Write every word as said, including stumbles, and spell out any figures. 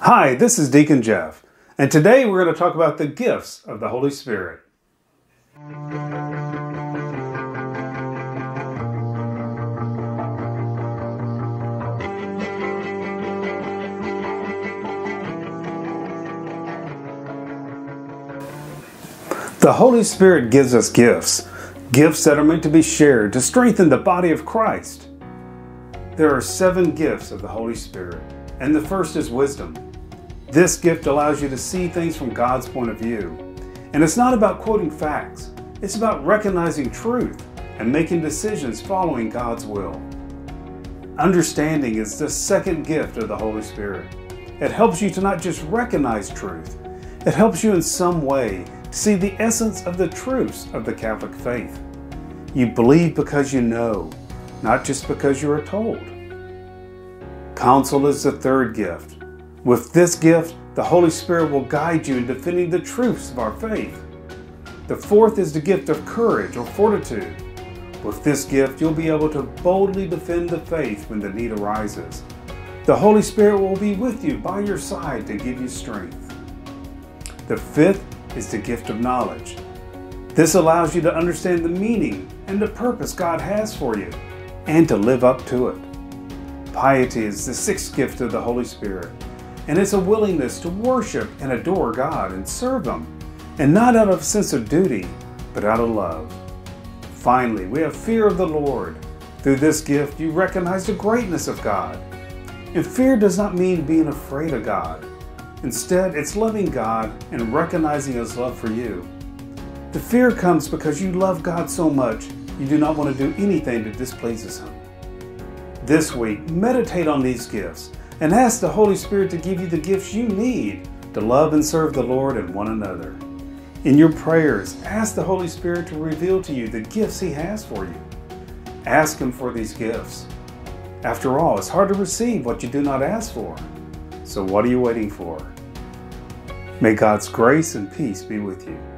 Hi, this is Deacon Jeff, and today we're going to talk about the gifts of the Holy Spirit. The Holy Spirit gives us gifts, gifts that are meant to be shared to strengthen the body of Christ. There are seven gifts of the Holy Spirit, and the first is wisdom. This gift allows you to see things from God's point of view. And it's not about quoting facts. It's about recognizing truth and making decisions following God's will. Understanding is the second gift of the Holy Spirit. It helps you to not just recognize truth. It helps you in some way to see the essence of the truths of the Catholic faith. You believe because you know, not just because you are told. Counsel is the third gift. With this gift, the Holy Spirit will guide you in defending the truths of our faith. The fourth is the gift of courage or fortitude. With this gift, you'll be able to boldly defend the faith when the need arises. The Holy Spirit will be with you by your side to give you strength. The fifth is the gift of knowledge. This allows you to understand the meaning and the purpose God has for you and to live up to it. Piety is the sixth gift of the Holy Spirit. And it's a willingness to worship and adore God and serve Him, and not out of a sense of duty, but out of love. Finally, we have fear of the Lord. Through this gift, you recognize the greatness of God. And fear does not mean being afraid of God. Instead, it's loving God and recognizing His love for you. The fear comes because you love God so much, you do not want to do anything that displeases Him. This week, meditate on these gifts and ask the Holy Spirit to give you the gifts you need to love and serve the Lord and one another. In your prayers, ask the Holy Spirit to reveal to you the gifts He has for you. Ask Him for these gifts. After all, it's hard to receive what you do not ask for. So what are you waiting for? May God's grace and peace be with you.